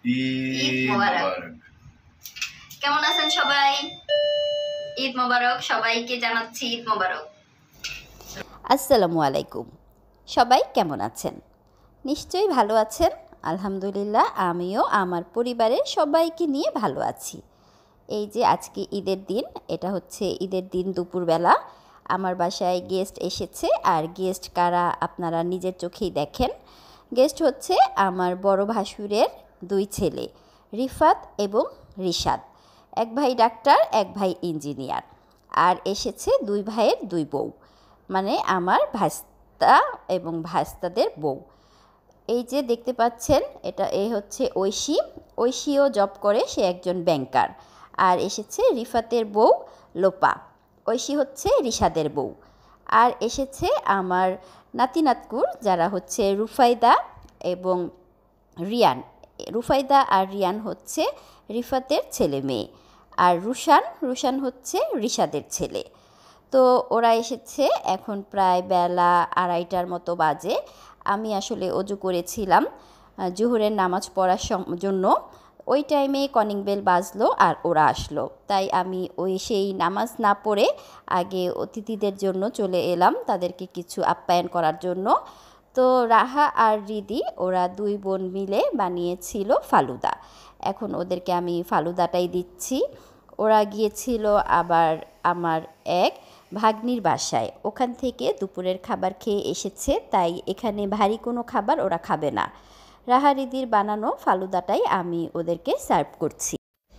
ঈদ মোবারক। কেমন আছেন সবাই? ঈদ মোবারক, সবাইকে জানাচ্ছি ঈদ মোবারক। আসসালামু আলাইকুম। সবাই কেমন আছেন? নিশ্চয়ই ভালো আছেন। আলহামদুলিল্লাহ, আমিও আমার পরিবারের সবাইকে নিয়ে ভালো আছি। এই যে আজকে ঈদের দিন, এটা হচ্ছে ঈদের দিন দুপুরবেলা আমার বাসায় গেস্ট এসেছে। আর গেস্ট কারা আপনারা নিজের চোখেই দেখেন। গেস্ট হচ্ছে আমার বড় ভাসুরের দুই ছেলে, রিফাত এবং রিশাদ। এক ভাই ডাক্তার, এক ভাই ইঞ্জিনিয়ার। আর এসেছে দুই ভাইয়ের দুই বউ, মানে আমার ভাস্তা এবং ভাস্তাদের বউ। এই যে দেখতে পাচ্ছেন, এই হচ্ছে ঐশীও জব করে, সে একজন ব্যাংকার। আর এসেছে রিফাতের বউ লোপা। ঐশী হচ্ছে রিশাদের বউ। আর এসেছে আমার নাতি নাতকুর, যারা হচ্ছে রুফাইদা এবং রিয়ান। রুফাইদা আর রিয়ান হচ্ছে রিফাতের ছেলে মেয়ে। আর রুশান হচ্ছে রিশাদের ছেলে। তো ওরা এসেছে, এখন প্রায় বেলা 2:30টার মতো বাজে। আমি আসলে অজু করেছিলাম জোহরের নামাজ পড়ার জন্য। ওই টাইমে কলিং বেল বাজলো আর ওরা আসলো, তাই আমি সেই নামাজ না পড়ে আগে অতিথিদের জন্য চলে এলাম, তাদেরকে কিছু আপ্যায়ন করার জন্য। তো রাহা আর রিদি, ওরা দুই বোন মিলে বানিয়েছিল ফালুদা। এখন ওদেরকে আমি ফালুদাটাই দিচ্ছি। ওরা গিয়েছিল আবার আমার এক ভাগ্নির বাসায়, ওখান থেকে দুপুরের খাবার খেয়ে এসেছে, তাই এখানে ভারী কোনো খাবার ওরা খাবে না। রাহা রিদির বানানো ফালুদাটাই আমি ওদেরকে সার্ভ করছি।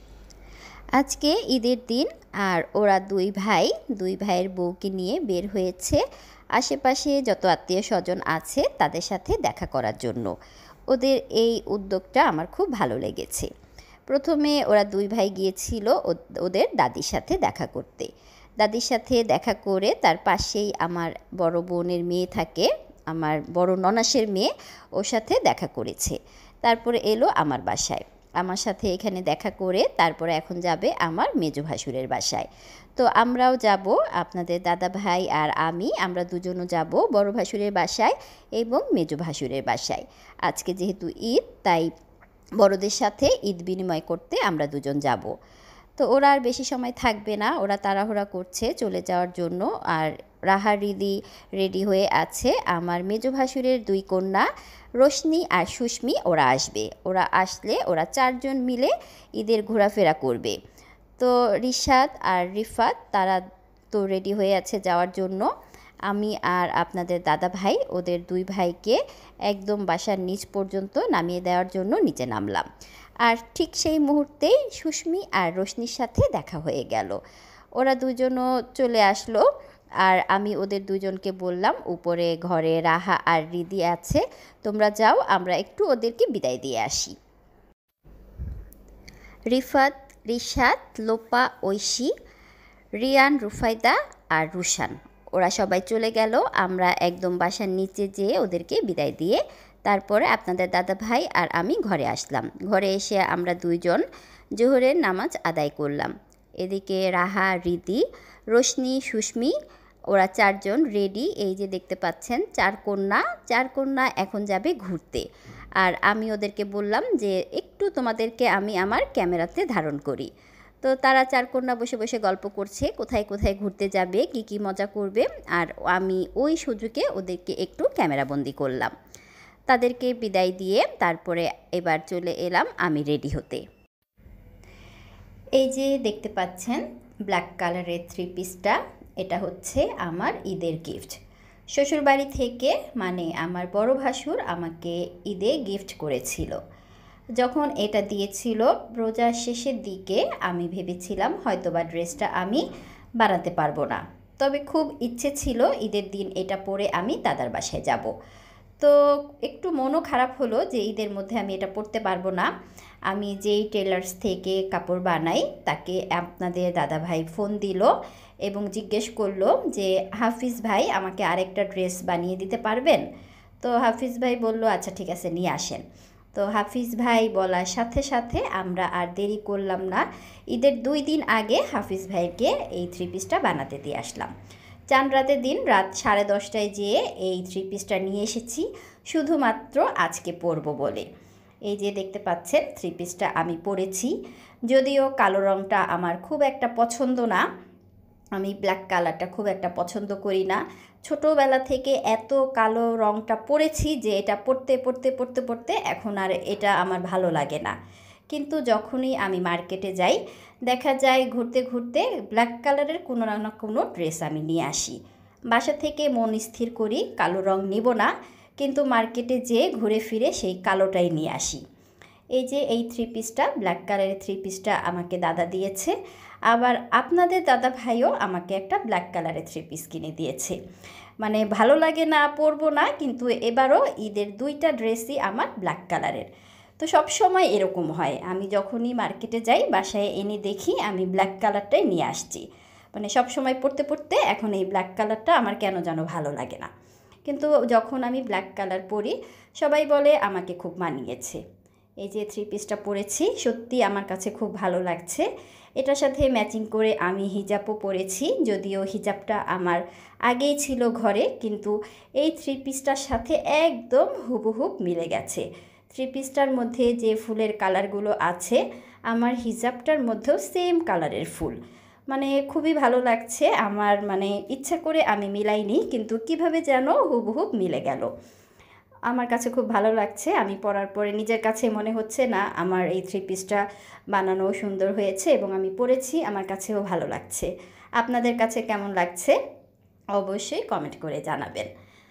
আজকে ঈদের দিন, আর ওরা দুই ভাইয়ের বউকে নিয়ে বের হয়েছে আশেপাশে যত আত্মীয় স্বজন আছে তাদের সাথে দেখা করার জন্য। ওদের এই উদ্যোগটা আমার খুব ভালো লেগেছে। প্রথমে ওরা দুই ভাই গিয়েছিল ওদের দাদির সাথে দেখা করতে। দাদির সাথে দেখা করে তার পাশেই আমার বড় বোনের মেয়ে থাকে, আমার বড় ননাসের মেয়ে, ওর সাথে দেখা করেছে। তারপরে এলো আমার বাসায়, আমার সাথে এখানে দেখা করে তারপরে এখন যাবে আমার মেজো ভাসুরের বাসায়। তো আমরাও যাব, আপনাদের দাদা ভাই আর আমরা দুজনও যাব বড় ভাসুরের বাসায় এবং মেজো ভাসুরের বাসায়। আজকে যেহেতু ঈদ, তাই বড়দের সাথে ঈদ বিনিময় করতে আমরা দুজন যাব। তো ওরা আর বেশি সময় থাকবে না, ওরা তাড়াহুড়া করছে চলে যাওয়ার জন্য। আর রাহা রিদি রেডি হয়ে আছে। আমার মেজো ভাসুরের দুই কন্যা রোশনি আর সুস্মি ওরা আসবে। ওরা আসলে ওরা চারজন মিলে ঈদের ঘোরাফেরা করবে। তো রিশাদ আর রিফাত তারা তো রেডি হয়ে আছে যাওয়ার জন্য। আমি আর আপনাদের দাদা ভাই ওদের দুই ভাইকে একদম বাসার নিচ পর্যন্ত নামিয়ে দেওয়ার জন্য নিচে নামলাম। আর ঠিক সেই মুহূর্তেই সুস্মি আর রোশনির সাথে দেখা হয়ে গেল। ওরা দুজনও চলে আসলো। আর আমি ওদের দুজনকে বললাম, উপরে ঘরে রাহা আর রিদি আছে, তোমরা যাও, আমরা একটু ওদেরকে বিদায় দিয়ে আসি। রিফাত, রিশাদ, লোপা, ঐশী, রিয়ান, রুফাইদা আর রুশান, ওরা সবাই চলে গেল। আমরা একদম বাসার নিচে যেয়ে ওদেরকে বিদায় দিয়ে তারপরে আপনাদের দাদা ভাই আর আমি ঘরে আসলাম। ঘরে এসে আমরা দুইজন জোহরের নামাজ আদায় করলাম। এদিকে রাহা, রিদি, রোশনি, সুস্মি, ওরা চারজন রেডি। এই যে দেখতে পাচ্ছেন চার কন্যা এখন যাবে ঘুরতে। আর আমি ওদেরকে বললাম যে একটু তোমাদেরকে আমি আমার ক্যামেরাতে ধারণ করি। তো তারা চার কন্যা বসে বসে গল্প করছে কোথায় কোথায় ঘুরতে যাবে, কি মজা করবে। আর আমি ওই সুযোগে ওদেরকে একটু ক্যামেরাবন্দি করলাম। তাদেরকে বিদায় দিয়ে তারপরে এবার চলে এলাম আমি রেডি হতে। এই যে দেখতে পাচ্ছেন ব্ল্যাক কালারের 3 পিসটা, এটা হচ্ছে আমার ঈদের গিফট। শ্বশুরবাড়ি থেকে, মানে আমার বড় ভাসুর আমাকে ঈদে গিফট করেছিল। যখন এটা দিয়েছিল রোজার শেষের দিকে, আমি ভেবেছিলাম হয়তোবা ড্রেসটা আমি বানাতে পারবো না, তবে খুব ইচ্ছে ছিল ঈদের দিন এটা পরে আমি দাদার বাসায় যাব। তো একটু মনও খারাপ হলো যে ঈদের মধ্যে আমি এটা পরতে পারবো না। আমি যেই টেলার্স থেকে কাপড় বানাই তাকে আপনাদের দাদা ভাই ফোন দিল এবং জিজ্ঞেস করলো যে হাফিজ ভাই আমাকে আরেকটা ড্রেস বানিয়ে দিতে পারবেন? তো হাফিজ ভাই বলল আচ্ছা ঠিক আছে, নিয়ে আসেন। তো হাফিজ ভাই বলার সাথে সাথে আমরা আর দেরি করলাম না, ঈদের 2 দিন আগে হাফিজ ভাইকে এই 3 পিসটা বানাতে দিয়ে আসলাম। চান রাতের দিন রাত 10:30টায় যেয়ে এই 3 পিসটা নিয়ে এসেছি শুধুমাত্র আজকে পরবো বলে। এই যে দেখতে পাচ্ছেন থ্রি পিসটা আমি পরেছি। যদিও কালো রঙটা আমার খুব একটা পছন্দ না, আমি ব্ল্যাক কালারটা খুব একটা পছন্দ করি না। ছোটোবেলা থেকে এত কালো রঙটা পরেছি যে এটা পরতে পরতে পরতে পরতে এখন আর এটা আমার ভালো লাগে না। কিন্তু যখনই আমি মার্কেটে যাই দেখা যায় ঘুরতে ঘুরতে ব্ল্যাক কালারের কোনো না কোনো ড্রেস আমি নিয়ে আসি। বাসা থেকে মন স্থির করি কালো রঙ নিব না, কিন্তু মার্কেটে যেয়ে ঘুরে ফিরে সেই কালোটাই নিয়ে আসি। এই যে এই থ্রি পিসটা ব্ল্যাক কালারের থ্রি পিসটা আমাকে দাদা দিয়েছে। আবার আপনাদের দাদা ভাইও আমাকে একটা ব্ল্যাক কালারের থ্রি পিস কিনে দিয়েছে। মানে ভালো লাগে না পরবো না, কিন্তু এবারও ঈদের দুইটা ড্রেসই আমার ব্ল্যাক কালারের। তো সব সময় এরকম হয়, আমি যখনই মার্কেটে যাই বাসায় এনে দেখি আমি ব্ল্যাক কালারটাই নিয়ে আসছি। মানে সব সময় পরতে পরতে এখন এই ব্ল্যাক কালারটা আমার কেন যেন ভালো লাগে না, কিন্তু যখন আমি ব্ল্যাক কালার পরি সবাই বলে আমাকে খুব মানিয়েছে। এই যে থ্রি পিসটা পরেছি সত্যি আমার কাছে খুব ভালো লাগছে। এটার সাথে ম্যাচিং করে আমি হিজাবও পরেছি, যদিও হিজাবটা আমার আগেই ছিল ঘরে, কিন্তু এই থ্রি পিসটার সাথে একদম হুবহুব মিলে গেছে। থ্রি পিসটার মধ্যে যে ফুলের কালারগুলো আছে আমার হিজাবটার মধ্যেও সেম কালারের ফুল। মানে খুবই ভালো লাগছে আমার, মানে ইচ্ছা করে আমি মিলাইনি, কিন্তু কিভাবে যেন হুবহুব মিলে গেল। আমার কাছে খুব ভালো লাগছে। আমি পরার পরে নিজের কাছে মনে হচ্ছে না আমার এই থ্রি পিসটা বানানো সুন্দর হয়েছে, এবং আমি পরেছি আমার কাছেও ভালো লাগছে। আপনাদের কাছে কেমন লাগছে অবশ্যই কমেন্ট করে জানাবেন।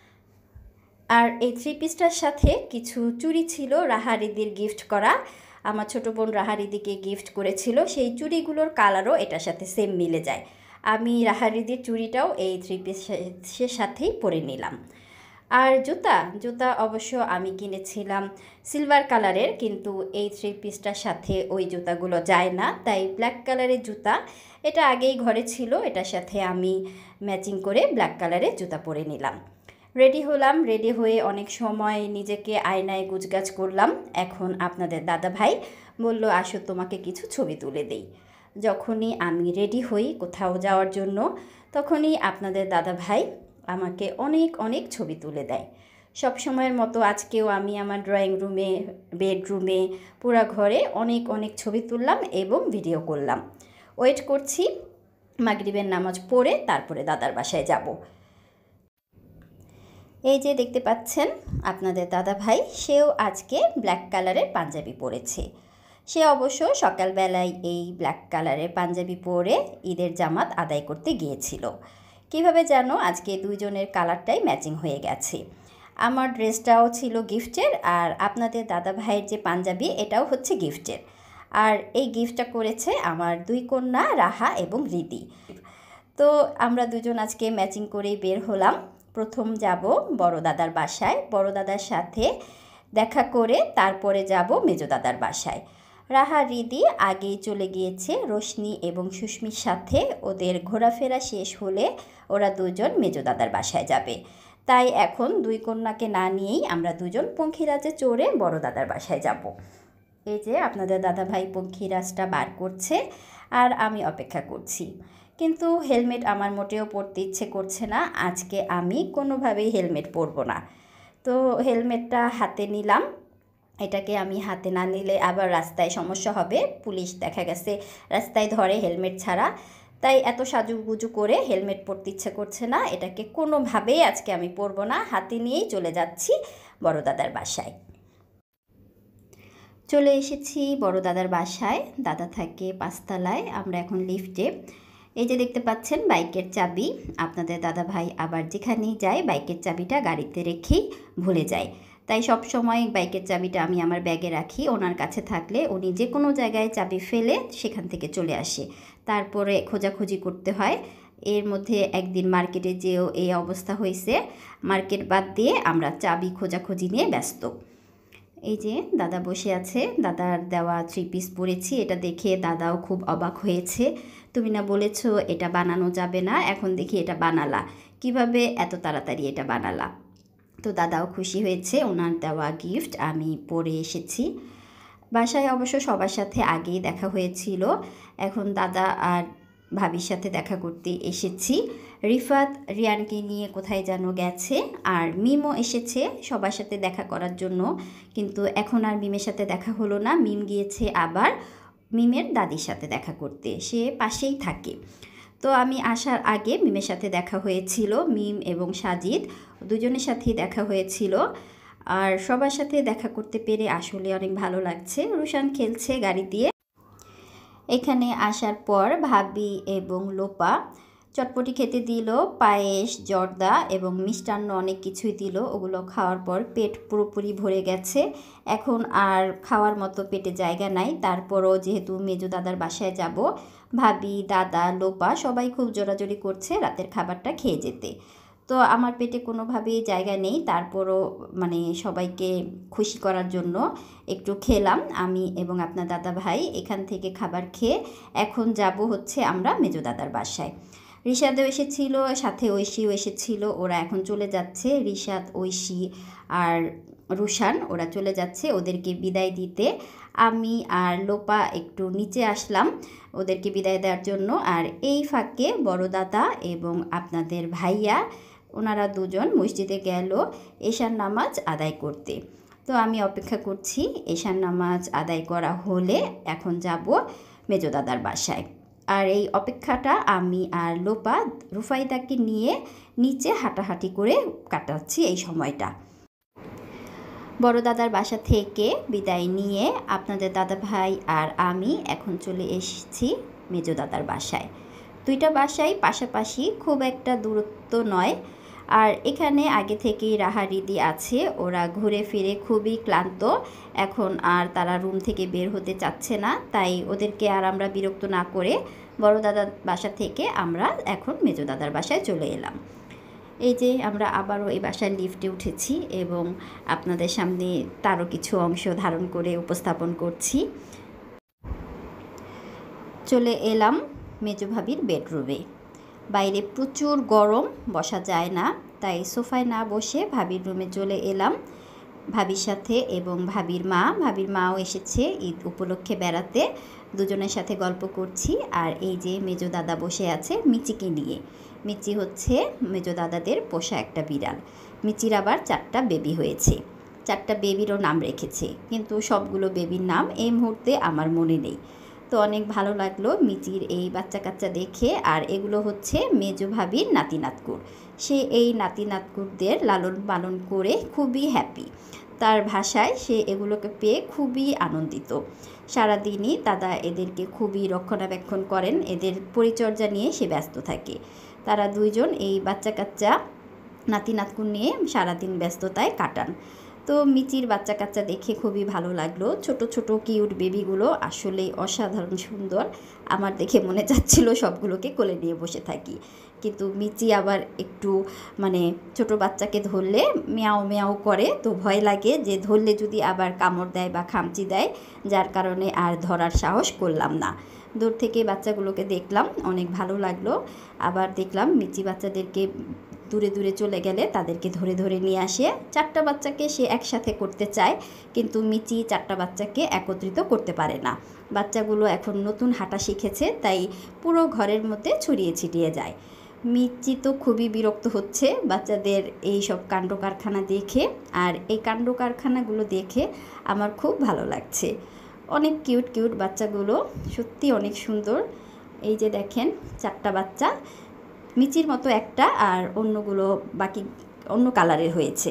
আর এই থ্রি পিসটার সাথে কিছু চুড়ি ছিল রাহারিদির গিফট করা, আমার ছোটো বোন রাহারিদিকে গিফট করেছিল। সেই চুড়িগুলোর কালারও এটার সাথে সেম মিলে যায়। আমি রাহারিদির চুড়িটাও এই থ্রি পিসের সাথেই পরে নিলাম। আর জুতা অবশ্য আমি কিনেছিলাম সিলভার কালারের, কিন্তু এই থ্রি পিসটার সাথে ওই জুতাগুলো যায় না, তাই ব্ল্যাক কালারের জুতা এটা আগেই ঘরে ছিল, এটার সাথে আমি ম্যাচিং করে ব্ল্যাক কালারের জুতা পরে নিলাম। রেডি হলাম, রেডি হয়ে অনেক সময় নিজেকে আয়নায় গুছগাছ করলাম। এখন আপনাদের দাদা ভাই বলল আসো তোমাকে কিছু ছবি তুলে দেই। যখনই আমি রেডি হই কোথাও যাওয়ার জন্য তখনই আপনাদের দাদা ভাই আমাকে অনেক অনেক ছবি তুলে দেয়। সব সময়ের মতো আজকেও আমি আমার ড্রয়িং রুমে, বেডরুমে, পুরা ঘরে অনেক অনেক ছবি তুললাম এবং ভিডিও করলাম। ওয়েট করছি মাগরিবের নামাজ পড়ে তারপরে দাদার বাসায় যাব। এই যে দেখতে পাচ্ছেন আপনাদের দাদা ভাই, সেও আজকে ব্ল্যাক কালারের পাঞ্জাবি পরেছে। সে অবশ্য সকালবেলায় এই ব্ল্যাক কালারের পাঞ্জাবি পরে ঈদের জামাত আদায় করতে গিয়েছিল। কিভাবে যেন আজকে দুইজনের কালারটাই ম্যাচিং হয়ে গেছে। আমার ড্রেসটাও ছিল গিফটের, আর আপনাদের দাদা ভাইয়ের যে পাঞ্জাবি এটাও হচ্ছে গিফটের। আর এই গিফটটা করেছে আমার দুই কন্যা রাহা এবং রিদি। তো আমরা দুজন আজকে ম্যাচিং করেই বের হলাম। প্রথম যাব বড় দাদার বাসায়, বড় দাদার সাথে দেখা করে তারপরে যাব মেজো দাদার বাসায়। রাহা রিদি আগেই চলে গিয়েছে রোশনি এবং সুস্মির সাথে, ওদের ঘোরাফেরা শেষ হলে ওরা দুজন মেজো দাদার বাসায় যাবে। তাই এখন দুই কন্যাকে না নিয়েই আমরা দুজন পঙ্খিরাজে চড়ে বড় দাদার বাসায় যাব। এই যে আপনাদের দাদা ভাই পঙ্খিরাজটা বার করছে আর আমি অপেক্ষা করছি, কিন্তু হেলমেট আমার মোটেও পরতে ইচ্ছে করছে না। আজকে আমি কোনোভাবেই হেলমেট পরবো না। তো হেলমেটটা হাতে নিলাম, এটাকে আমি হাতে না নিলে আবার রাস্তায় সমস্যা হবে, পুলিশ দেখা গেছে রাস্তায় ধরে হেলমেট ছাড়া। তাই এত সাজুগুজু করে হেলমেট পরতে ইচ্ছে করছে না, এটাকে কোনোভাবেই আজকে আমি পরবো না। হাতে নিয়েই চলে যাচ্ছি বড় দাদার বাসায়। চলে এসেছি বড় দাদার বাসায়, দাদা থাকে 5 তলায়, আমরা এখন লিফটে। এই যে দেখতে পাচ্ছেন বাইকের চাবি, আপনাদের দাদা ভাই আবার যেখানেই যায় বাইকের চাবিটা গাড়িতে রেখেই ভুলে যায়। তাই সব সময় বাইকের চাবিটা আমি আমার ব্যাগে রাখি, ওনার কাছে থাকলে উনি যে কোনো জায়গায় চাবি ফেলে সেখান থেকে চলে আসে, তারপরে খোঁজাখুঁজি করতে হয়। এর মধ্যে একদিন মার্কেটে যেও এই অবস্থা হয়েছে, মার্কেট বাদ দিয়ে আমরা চাবি খোঁজাখুঁজি নিয়ে ব্যস্ত। এই যে দাদা বসে আছে, দাদার দেওয়া থ্রি পিস পরেছি, এটা দেখে দাদাও খুব অবাক হয়েছে। তুমি না বলেছো এটা বানানো যাবে না, এখন দেখি এটা বানালা, কিভাবে এত তাড়াতাড়ি এটা বানালা। তো দাদাও খুশি হয়েছে, ওনার দেওয়া গিফট আমি পরে এসেছি। বাসায় অবশ্য সবার সাথে আগেই দেখা হয়েছিল, এখন দাদা আর ভাবির সাথে দেখা করতে এসেছি। রিফাত রিয়ানকে নিয়ে কোথায় যেন গেছে, আর মিমও এসেছে সবার সাথে দেখা করার জন্য, কিন্তু এখন আর মিমের সাথে দেখা হলো না। মিম গিয়েছে আবার মিমের দাদির সাথে দেখা করতে, সে পাশেই থাকে। তো আমি আসার আগে মিমের সাথে দেখা হয়েছিল, মিম এবং সাজিদ দুজনের সাথেই দেখা হয়েছিল। আর সবার সাথে দেখা করতে পেরে আসলে অনেক ভালো লাগছে। রুশান খেলছে গাড়ি দিয়ে। এখানে আসার পর ভাবি এবং লোপা চটপটি খেতে দিল, পায়েস, জর্দা এবং মিষ্টান্ন অনেক কিছুই দিল। ওগুলো খাওয়ার পর পেট পুরোপুরি ভরে গেছে, এখন আর খাওয়ার মতো পেটে জায়গা নাই। তারপরও যেহেতু মেজো দাদার বাসায় যাব, ভাবি, দাদা, লোপা সবাই খুব জোরাজোরি করছে রাতের খাবারটা খেয়ে যেতে। তো আমার পেটে কোনোভাবেই জায়গা নেই, তারপরও মানে সবাইকে খুশি করার জন্য একটু খেলাম আমি এবং আপনার দাদা ভাই। এখান থেকে খাবার খেয়ে এখন যাব হচ্ছে আমরা মেজো দাদার বাসায়। রিশাদও এসেছিল, সাথে ঐশীও এসেছিল, ওরা এখন চলে যাচ্ছে। রিশাদ, ঐশী আর রুশান ওরা চলে যাচ্ছে ওদেরকে বিদায় দিতে। আমি আর লোপা একটু নিচে আসলাম ওদেরকে বিদায় দেওয়ার জন্য। আর এই ফাঁকে বড় দাদা এবং আপনাদের ভাইয়া ওনারা দুজন মসজিদে গেল এশার নামাজ আদায় করতে। তো আমি অপেক্ষা করছি, এশার নামাজ আদায় করা হলে এখন যাব মেজো দাদার বাসায়। আর এই অপেক্ষাটা আমি আর লোপা রুফাইদাকে নিয়ে নিচে হাঁটাহাঁটি করে কাটাচ্ছি এই সময়টা। বড় দাদার বাসা থেকে বিদায় নিয়ে আপনাদের দাদা ভাই আর আমি এখন চলে এসেছি মেজো দাদার বাসায়। দুইটা বাসাই পাশাপাশি, খুব একটা দূরত্ব নয়। আর এখানে আগে থেকেই রাহারিদি আছে, ওরা ঘুরে ফিরে খুবই ক্লান্ত, এখন আর তারা রুম থেকে বের হতে চাচ্ছে না। তাই ওদেরকে আর আমরা বিরক্ত না করে বড় দাদার বাসা থেকে আমরা এখন মেজো দাদার বাসায় চলে এলাম। এই যে আমরা আবারও এই বাসার লিফটে উঠেছি এবং আপনাদের সামনে তারও কিছু অংশ ধারণ করে উপস্থাপন করছি। চলে এলাম মেজো ভাবির বেডরুমে। বাইরে প্রচুর গরম, বসা যায় না, তাই সোফায় না বসে ভাবির রুমে চলে এলাম ভাবির সাথে এবং ভাবির মাও এসেছে ঈদ উপলক্ষে বেড়াতে। দুজনের সাথে গল্প করছি। আর এই যে মেজো দাদা বসে আছে মিচিকে নিয়ে। মিচি হচ্ছে মেজো দাদাদের পোষা একটা বিড়াল। মিচির আবার 4টা বেবি হয়েছে, 4টা বেবিরও নাম রেখেছে, কিন্তু সবগুলো বেবির নাম এই মুহূর্তে আমার মনে নেই। তো অনেক ভালো লাগলো মিচির এই বাচ্চা কাচ্চা দেখে। আর এগুলো হচ্ছে মেজো ভাবির নাতি নাতকুর। সে এই নাতি নাতকুরদের লালন পালন করে খুবই হ্যাপি। তার ভাষায় সে এগুলোকে পেয়ে খুবই আনন্দিত। সারাদিনই দাদা এদেরকে খুবই রক্ষণাবেক্ষণ করেন, এদের পরিচর্যা নিয়ে সে ব্যস্ত থাকে। তারা দুইজন এই বাচ্চা কাচ্চা নাতি নাতকুর নিয়ে সারাদিন ব্যস্ততায় কাটান। তো মিচির বাচ্চা কাচ্চা দেখে খুবই ভালো লাগলো। ছোট ছোট কিউট বেবিগুলো আসলেই অসাধারণ সুন্দর। আমার দেখে মনে চাচ্ছিল সবগুলোকে কোলে নিয়ে বসে থাকি, কিন্তু মিচি আবার একটু মানে ছোট বাচ্চাকে ধরলে মেয়াও মেয়াও করে, তো ভয় লাগে যে ধরলে যদি আবার কামড় দেয় বা খামচি দেয়, যার কারণে আর ধরার সাহস করলাম না। দূর থেকে বাচ্চাগুলোকে দেখলাম, অনেক ভালো লাগলো। আবার দেখলাম মিচি বাচ্চাদেরকে দূরে দূরে চলে গেলে তাদেরকে ধরে ধরে নিয়ে আসে। 4টা বাচ্চাকে সে একসাথে করতে চায়, কিন্তু মিচি 4টা বাচ্চাকে একত্রিত করতে পারে না। বাচ্চাগুলো এখন নতুন হাঁটা শিখেছে, তাই পুরো ঘরের মধ্যে ছড়িয়ে ছিটিয়ে যায়। মিচি তো খুবই বিরক্ত হচ্ছে বাচ্চাদের এই সব কাণ্ড কারখানা দেখে। আর এই কাণ্ড কারখানাগুলো দেখে আমার খুব ভালো লাগছে। অনেক কিউট কিউট বাচ্চাগুলো, সত্যি অনেক সুন্দর। এই যে দেখেন 4টা বাচ্চা, মিচির মতো একটা, আর অন্যগুলো বাকি অন্য কালারের হয়েছে।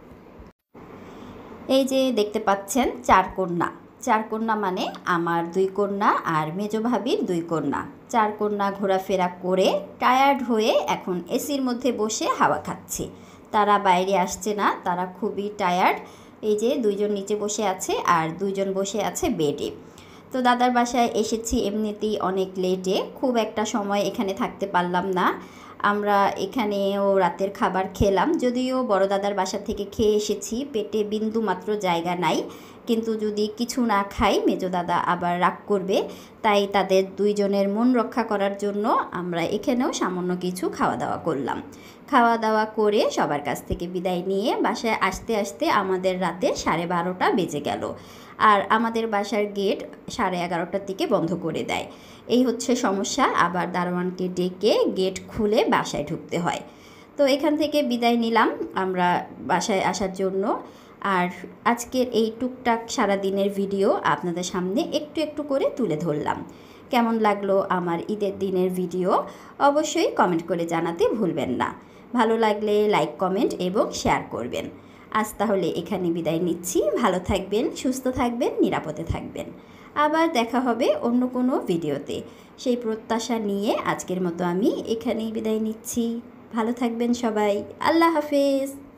এই যে দেখতে পাচ্ছেন 4 কন্যা। 4 কন্যা মানে আমার 2 কন্যা আর মেজো ভাবির 2 কন্যা। 4 কন্যা ঘোরাফেরা করে টায়ার্ড হয়ে এখন এসির মধ্যে বসে হাওয়া খাচ্ছে। তারা বাইরে আসছে না, তারা খুবই টায়ার্ড। এই যে 2জন নিচে বসে আছে আর 2জন বসে আছে বেডে। তো দাদার বাসায় এসেছি এমনিতেই অনেক লেটে, খুব একটা সময় এখানে থাকতে পারলাম না। আমরা এখানেও রাতের খাবার খেলাম, যদিও বড় দাদার বাসা থেকে খেয়ে এসেছি, পেটে বিন্দু মাত্র জায়গা নাই। কিন্তু যদি কিছু না খাই মেজো দাদা আবার রাগ করবে, তাই তাদের 2 জনের মন রক্ষা করার জন্য আমরা এখানেও সামান্য কিছু খাওয়া দাওয়া করলাম। খাওয়া দাওয়া করে সবার কাছ থেকে বিদায় নিয়ে বাসায় আসতে আসতে আমাদের রাতে 12:30 বেজে গেল। আর আমাদের বাসার গেট 11:30টার দিকে বন্ধ করে দেয়। এই হচ্ছে সমস্যা। আবার দারোয়ানকে ডেকে গেট খুলে বাসায় ঢুকতে হয়। তো এখান থেকে বিদায় নিলাম আমরা বাসায় আসার জন্য। আর আজকের এই টুকটাক সারাদিনের ভিডিও আপনাদের সামনে একটু একটু করে তুলে ধরলাম। কেমন লাগলো আমার ঈদের দিনের ভিডিও অবশ্যই কমেন্ট করে জানাতে ভুলবেন না। ভালো লাগলে লাইক, কমেন্ট এবং শেয়ার করবেন। আজ তাহলে এখানে বিদায় নিচ্ছি। ভালো থাকবেন, সুস্থ থাকবেন, নিরাপদে থাকবেন। আবার দেখা হবে অন্য কোনো ভিডিওতে। সেই প্রত্যাশা নিয়ে আজকের মতো আমি এখানেই বিদায় নিচ্ছি। ভালো থাকবেন সবাই। আল্লাহ হাফেজ।